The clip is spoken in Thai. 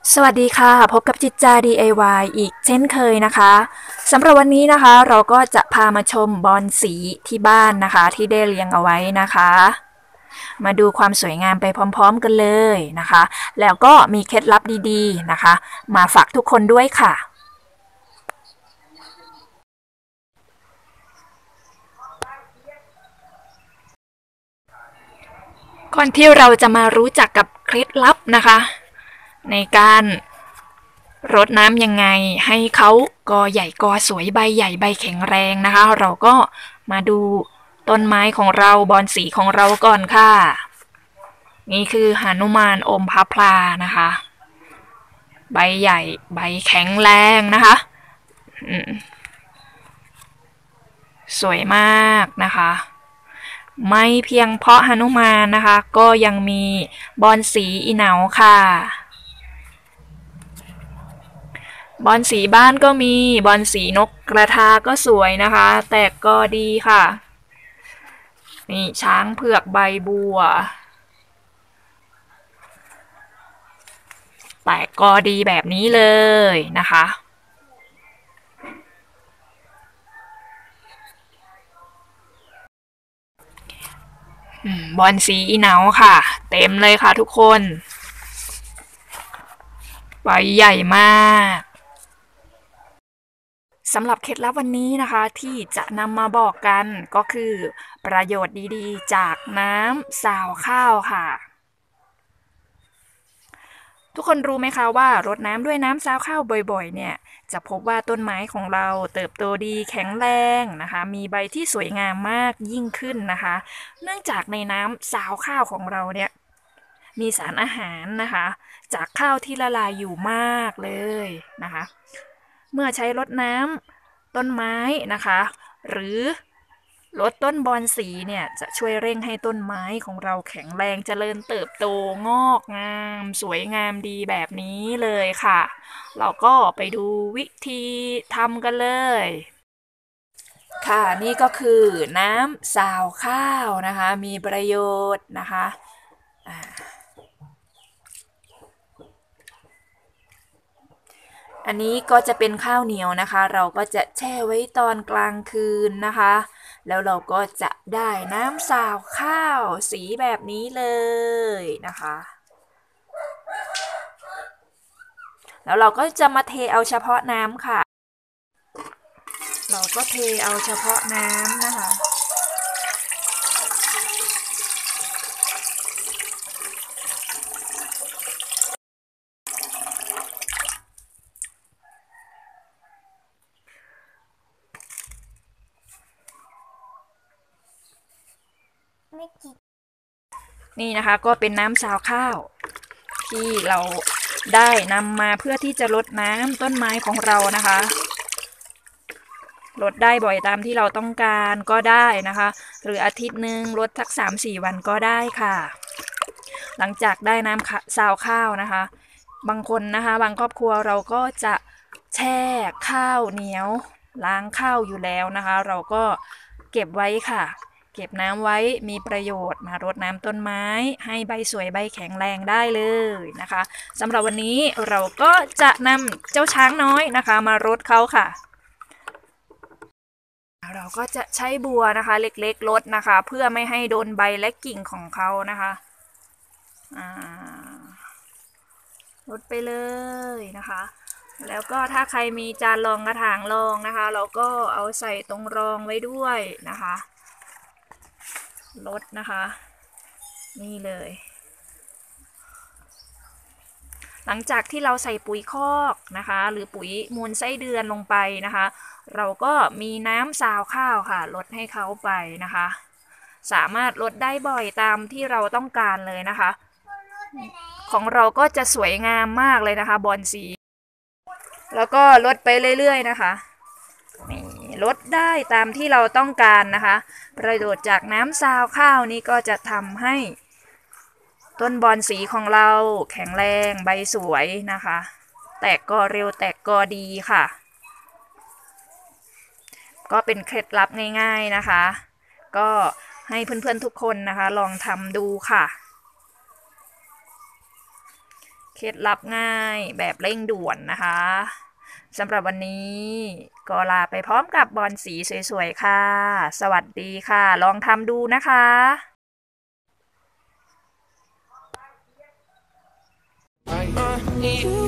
สวัสดีค่ะพบกับจิตจา DIY อีกเช่นเคยนะคะสำหรับวันนี้นะคะเราก็จะพามาชมบอนสีที่บ้านนะคะที่ได้เรียงเอาไว้นะคะมาดูความสวยงามไปพร้อมๆกันเลยนะคะแล้วก็มีเคล็ดลับดีๆนะคะมาฝากทุกคนด้วยค่ะก่อนที่เราจะมารู้จักกับเคล็ดลับนะคะในการรดน้ำยังไงให้เขากอใหญ่กอสวยใบใหญ่ใบแข็งแรงนะคะเราก็มาดูต้นไม้ของเราบอนสีของเราก่อนค่ะนี่คือหนุมานอมพระพลานะคะใบใหญ่ใบแข็งแรงนะคะสวยมากนะคะไม่เพียงเพราะหนุมานนะคะก็ยังมีบอนสีอีเหนาค่ะบอนสีบ้านก็มีบอนสีนกกระทาก็สวยนะคะแต่ก็ดีค่ะนี่ช้างเผือกใบบัวแต่ก็ดีแบบนี้เลยนะคะบอนสีอีเหนาค่ะเต็มเลยค่ะทุกคนใบใหญ่มากสำหรับเคล็ดลับวันนี้นะคะที่จะนำมาบอกกันก็คือประโยชน์ดีๆจากน้ำสาวข้าวค่ะทุกคนรู้ไหมคะว่ารดน้ำด้วยน้ำซาวข้าวบ่อยๆเนี่ยจะพบว่าต้นไม้ของเราเติบโตดีแข็งแรงนะคะมีใบที่สวยงามมากยิ่งขึ้นนะคะเนื่องจากในน้ำซาวข้าวของเราเนี่ยมีสารอาหารนะคะจากข้าวที่ละลายอยู่มากเลยนะคะเมื่อใช้รดน้ำต้นไม้นะคะหรือลดต้นบอนสีเนี่ยจะช่วยเร่งให้ต้นไม้ของเราแข็งแรงเจริญเติบโตงอกงามสวยงามดีแบบนี้เลยค่ะเราก็ไปดูวิธีทำกันเลยค่ะนี่ก็คือน้ำสาวข้าวนะคะมีประโยชน์นะคะอันนี้ก็จะเป็นข้าวเหนียวนะคะเราก็จะแช่ไว้ตอนกลางคืนนะคะแล้วเราก็จะได้น้ำสาวข้าวสีแบบนี้เลยนะคะแล้วเราก็จะมาเทเอาเฉพาะน้ำค่ะเราก็เทเอาเฉพาะน้ำนะคะนี่นะคะก็เป็นน้ำสาวข้าวที่เราได้นำมาเพื่อที่จะรดน้ำต้นไม้ของเรานะคะลดได้บ่อยตามที่เราต้องการก็ได้นะคะหรืออาทิตย์หนึ่งลดสัก3-4 วันก็ได้ค่ะหลังจากได้น้ำซาวข้าวนะคะบางคนนะคะบางครอบครัวเราก็จะแช่ข้าวเหนียวล้างข้าวอยู่แล้วนะคะเราก็เก็บไว้ค่ะเก็บน้ำไว้มีประโยชน์มารดน้ำต้นไม้ให้ใบสวยใบแข็งแรงได้เลยนะคะสำหรับวันนี้เราก็จะนำเจ้าช้างน้อยนะคะมารดเขาค่ะเราก็จะใช้บัวนะคะเล็กๆรดนะคะเพื่อไม่ให้โดนใบและกิ่งของเขานะคะรดไปเลยนะคะแล้วก็ถ้าใครมีจานรองกระถางรองนะคะเราก็เอาใส่ตรงรองไว้ด้วยนะคะรดนะคะนี่เลยหลังจากที่เราใส่ปุ๋ยคอกนะคะหรือปุ๋ยมูลไส้เดือนลงไปนะคะเราก็มีน้ำซาวข้าวค่ะลดให้เขาไปนะคะสามารถลดได้บ่อยตามที่เราต้องการเลยนะคะของเราก็จะสวยงามมากเลยนะคะบอนสีแล้วก็ลดไปเรื่อยๆนะคะนี่ลดได้ตามที่เราต้องการนะคะประโยชน์จากน้ำซาวข้าวนี้ก็จะทำให้ต้นบอนสีของเราแข็งแรงใบสวยนะคะแตกก็เร็วแตกก็ดีค่ะก็เป็นเคล็ดลับง่ายๆนะคะก็ให้เพื่อนๆทุกคนนะคะลองทำดูค่ะเคล็ดลับง่ายแบบเร่งด่วนนะคะสำหรับวันนี้ก็ลาไปพร้อมกับบอลสีสวยๆค่ะสวัสดีค่ะลองทำดูนะคะ You